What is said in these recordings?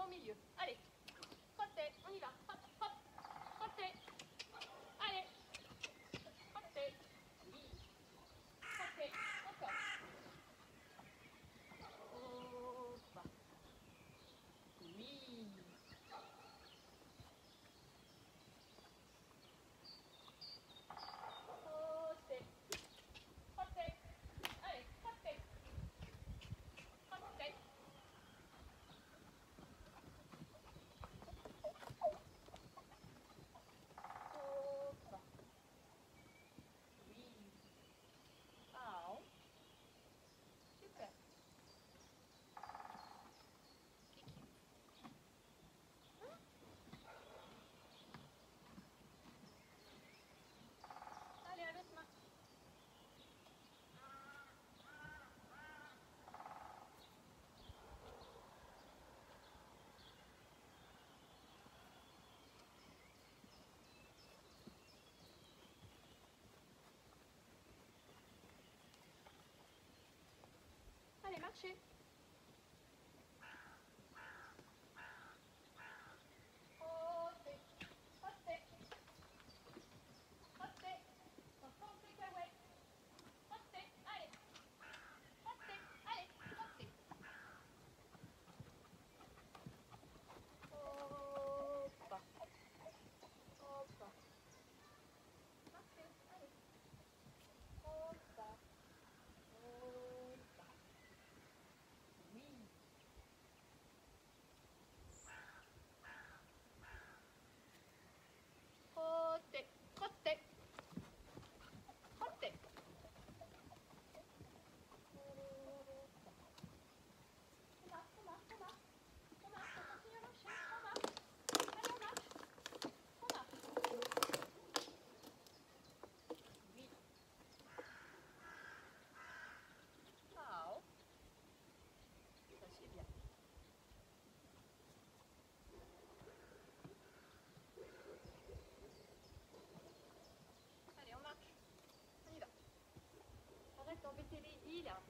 va au milieu. Allez, trottez, on y va. Hop, hop, trottez. Allez, trottez. Oui, trottez, encore. Hop. Oui. Trottez, trottez. Allez, trottez, trottez. Hop. Oui. Ah, super. Allez, à l'autre main. Allez, marchez. Trottez, trottez, trottez. Encore un cacahuète. Trottez, allez. Trottez, allez, trottez. Hop. Hop. Marchez, allez. Hop. Hop. Oui. Trottez, trottez, trottez. On marche, on marche, on marche. On marche, on continue à marcher. On marche. Allez, on marche. On marche. Oui. Ah, ça c'est bien. Allez, on marche. On y va. Arrête d'embêter Lady là.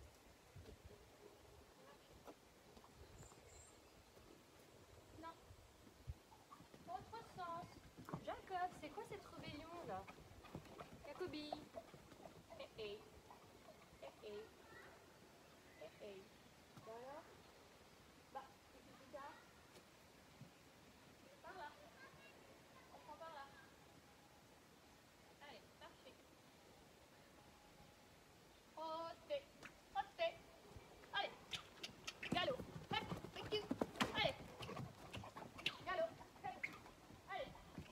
Non. Autre sens. Jacob, c'est quoi cette rébellion là? Jacobi. Eh eh. Eh eh. Eh eh. Voilà. Bah, qu'est-ce que tu as? Par là. On prend par là. Allez, marchez. Trottez. Trottez. Allez. Galop. Hop. Thank you. Allez. Galop. Hop. Allez.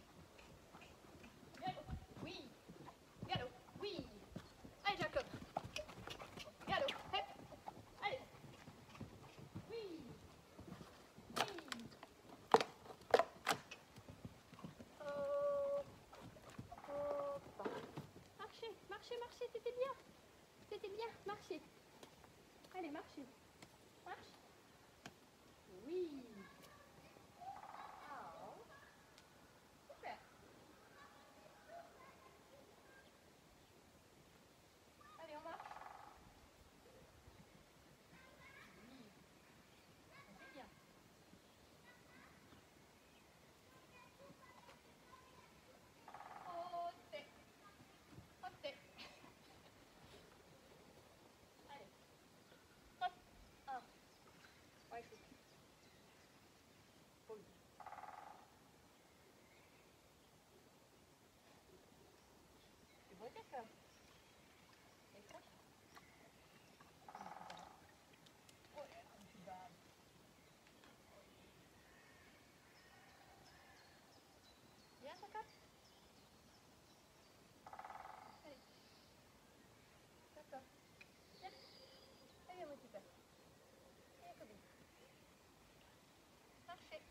Galop. Oui. Galop. Oui. Allez, Jacob. Galop. Hop. Allez. Oui. Oui. Hop. Hop. Marchez, marchez, marchez. C'était bien. C'était bien. Marchez. Allez, marchez. Marche. Oui. Ah. Super. Allez, on marche. Oui. C'est bien. Trottez. Trottez. Allez. Trotte. Un. Ouais, je suis. C'est bon, Jacob. Et trotte. Oh là là, tu baves. Bien, Jacob. Allez. Jacob. Viens. Allez, mon petit père. Viens, Jacobi. Marchez.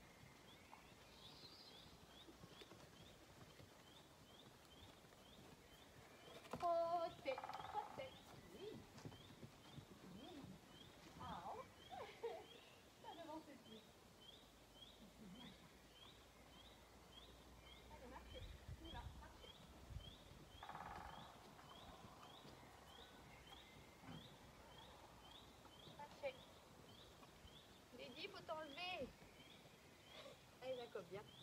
bien.